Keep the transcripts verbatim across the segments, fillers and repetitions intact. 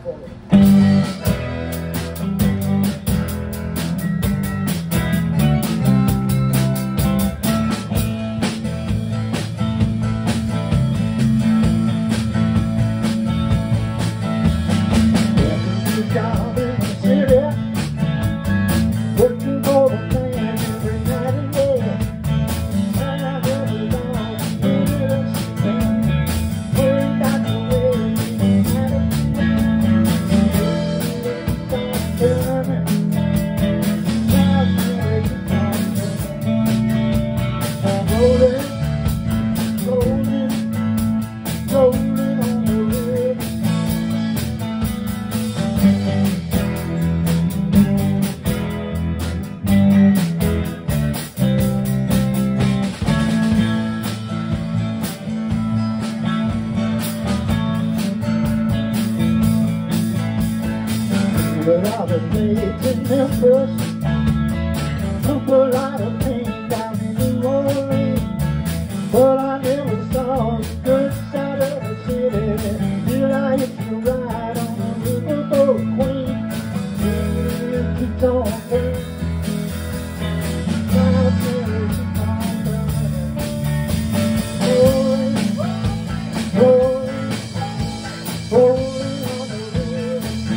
for it. But all the days in Memphis took a lot of pain down in New Orleans. But I never saw the good side of the city till I hit you right on the riverboat Queen. It keeps on burning, clouds never keep on burning. Rolling, rolling, rolling on the river.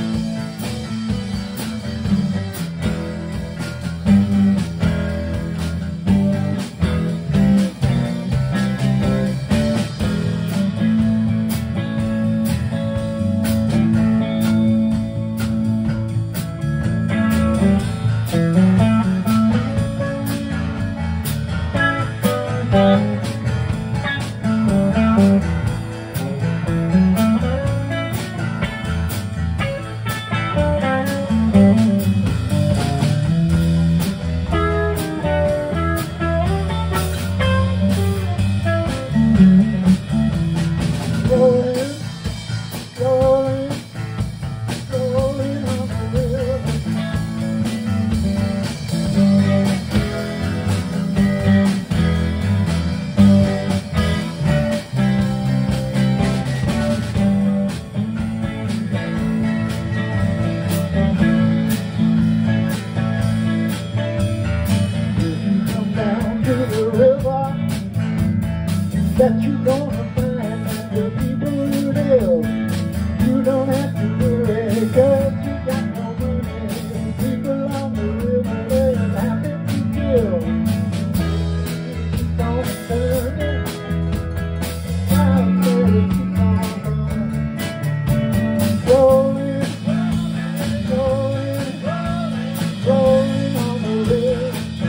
That you gonna find the people who live. You don't have to worry, cause you got no money. People on the river, they're happy to give. Keep on turning, clouds never keep on running. Rolling, rolling, rolling on the river.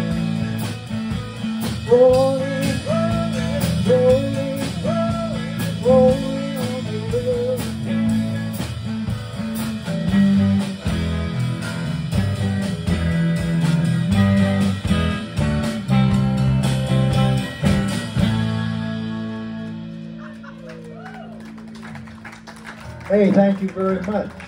Rolling, rolling, rolling on the river. Hey, thank you very much.